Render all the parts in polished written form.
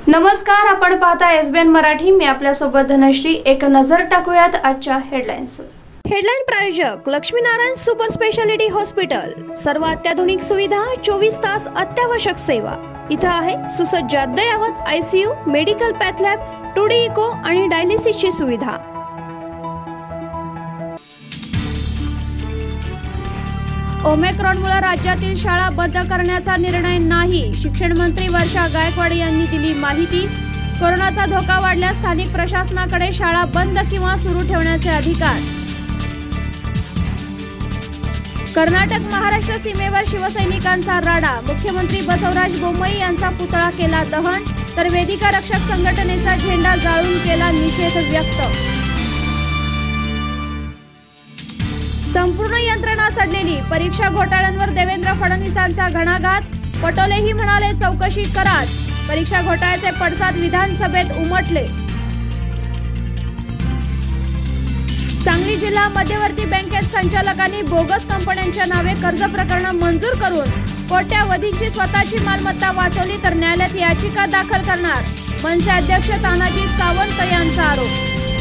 नमस्कार, आपण पाहता एसबीएन मराठी। मी आपल्या सोबत धनश्री। एक नजर टाकूयात आजच्या हेडलाईन्सवर। हेडलाईन प्रायोजक लक्ष्मीनारायण सुपर स्पेशालिटी हॉस्पिटल। सर्व अत्याधुनिक सुविधा, 24 तास अत्यावश्यक सेवा। इथं आहे सुसज्ज अद्ययावत ICU, medical path lab, 2D echo आणि डायलिसिसची सुविधा। ओमिक्रॉनमुळे राज्यातील शाळा बंद करण्याचा निर्णय नाही, शिक्षण मंत्री वर्षा गायकवाड यांनी दिली माहिती। कोरोनाचा धोका वाढल्यास स्थानिक प्रशासनाकडे शाळा बंद किंवा सुरू ठेवण्याचे अधिकार। कर्नाटक महाराष्ट्र सीमेवर शिवसैनिकांचा राडा, मुख्यमंत्री बसवराज बोम्मई यांचा पुतळा केला दहन, तर वेदिका रक्षक संघटनेचा झेंडा जाळून केला निषेध व्यक्त। संपूर्ण यंत्रणा सडलेली, परीक्षा घोटाळ्यांवर देवेंद्र फडणवीसांचा घणाघात। पटोलेही म्हणाले चौकशी कराच, परीक्षा घोटाळ्याचे पडसाद विधानसभेत उमटले। सांगली जिल्हा मध्यवर्ती बँकेत संचालकांनी बोगस कंपन्यांच्या नावे कर्ज प्रकरण मंजूर करून कोट्यावधींची स्वतःची मालमत्ता वाचवली, तर न्यायालयात याचिका दाखल करणार, मनसे अध्यक्ष तानाजी सावंत यांचा आरोप।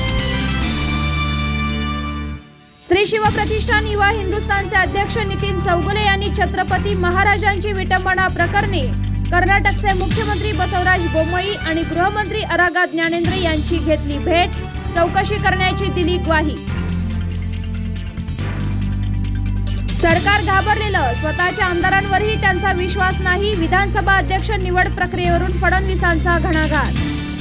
श्री शिवप्रतिष्ठान युवा हिंदुस्थानचे अध्यक्ष नितीन चौगुले यांनी छत्रपती महाराजांची विटंबना प्रकरणी कर्नाटकचे मुख्यमंत्री बसवराज बोम्मई आणि गृहमंत्री आरागा ज्ञानेंद्र यांची घेतली भेट, चौकशी करण्याची दिली ग्वाही। सरकार घाबरलेलं, स्वतःच्या आमदारांवरही त्यांचा विश्वास नाही, विधानसभा अध्यक्ष निवड प्रक्रियेवरून फडणवीसांचा घणाघात।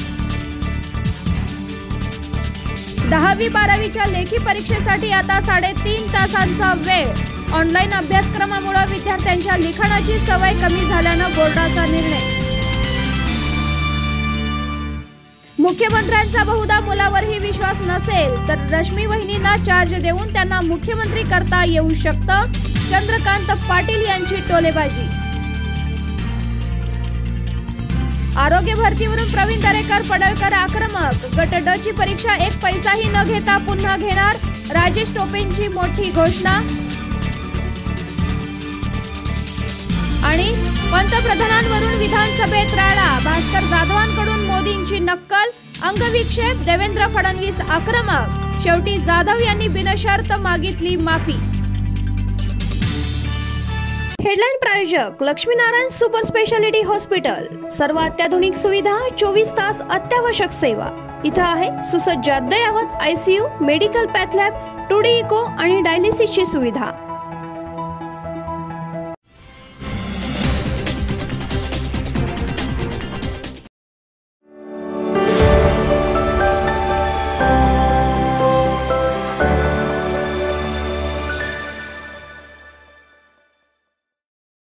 10वी-12वीच्या लेखी परीक्षेसाठी आता 3.5 तासांचा वेळ। ऑनलाईन अभ्यासक्रमामुळे विद्यार्थ्यांच्या लिखाणाची सवय कमी झाल्यानं बोर्डाचा निर्णय। मुख्यमंत्र्यांचा बहुधा मुलावरही विश्वास नसेल तर रश्मी वहिनींना चार्ज देऊन त्यांना मुख्यमंत्री करता येऊ शकतं, चंद्रकांत पाटील यांची टोलेबाजी। आरोग्य भरतीवरून प्रवीण दरेकर पडळकर आक्रमक, गट ड ची परीक्षा 1 पैसाही न घेता पुन्हा घेणार, राजेश टोपेंची मोठी घोषणा। आणि पंतप्रधानांवरून विधानसभेत राडा, भास्कर जाधवांकडून मोदींची नक्कल, अंगविक्षेप, देवेंद्र फडणवीस आक्रमक, शेवटी जाधव यांनी बिनशर्त मागितली माफी। हेडलाईन प्रायोजक लक्ष्मीनारायण सुपर स्पेशालिटी हॉस्पिटल। सर्व अत्याधुनिक सुविधा, 24 तास अत्यावश्यक सेवा। इथं आहे सुसज्ज अद्ययावत ICU, medical path lab, 2D echo आणि डायलिसिसची सुविधा।